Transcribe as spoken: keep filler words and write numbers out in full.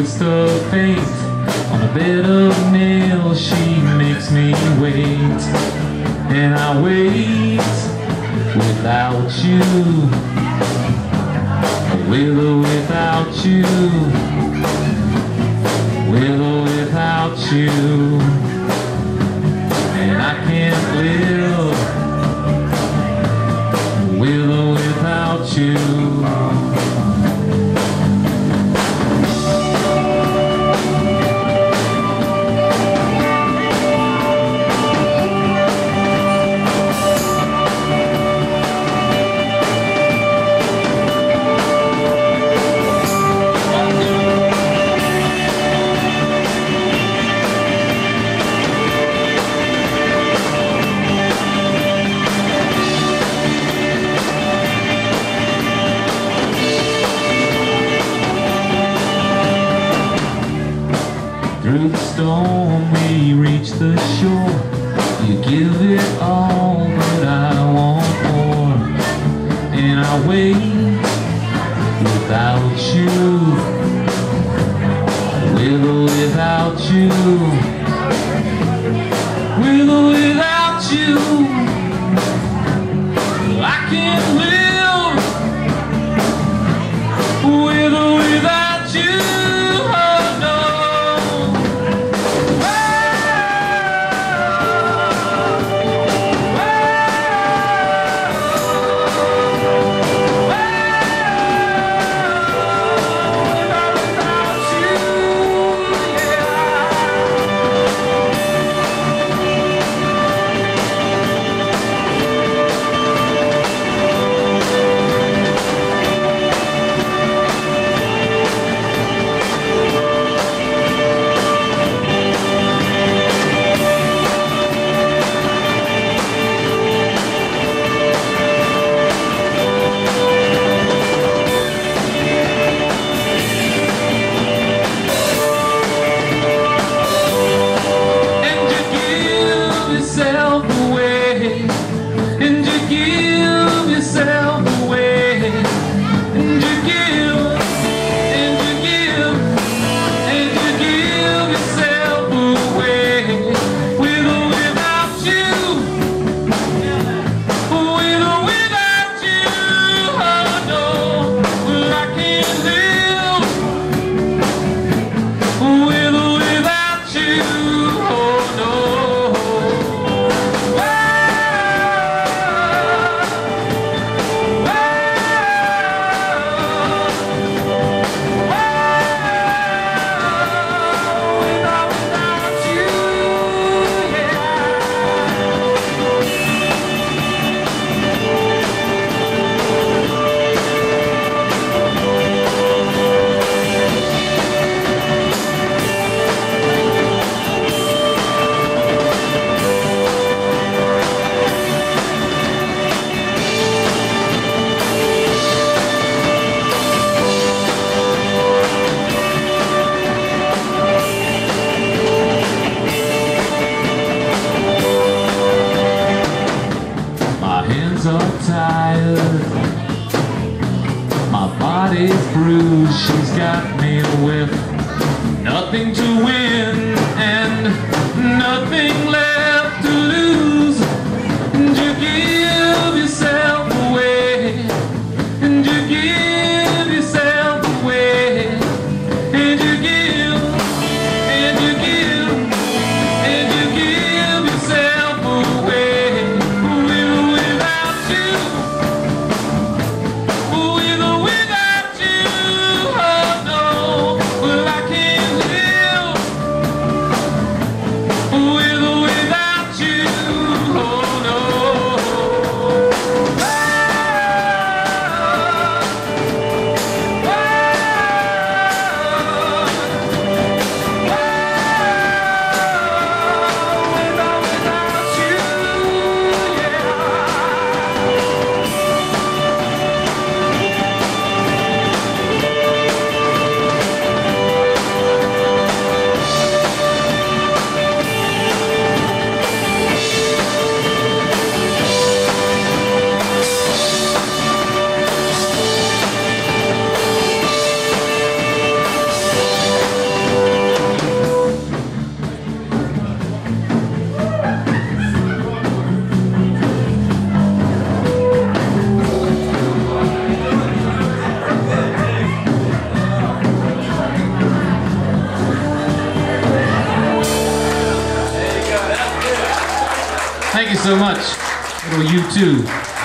twist of fate. On a bed of nails she makes me wait. And I wait without you, with or without you, with or without you. And I can't live with or without you. Through the storm we reach the shore. You give it all, but I want more. And I wait without you, with or without you, with or without you. I can't live with or without you. She's got me with nothing to win and nothing left to lose. And you give yourself away, and you give yourself away, and you give, and you give, and you give yourself away, with or without you, with or without you. Oh no, well I can't live so much. Little U two.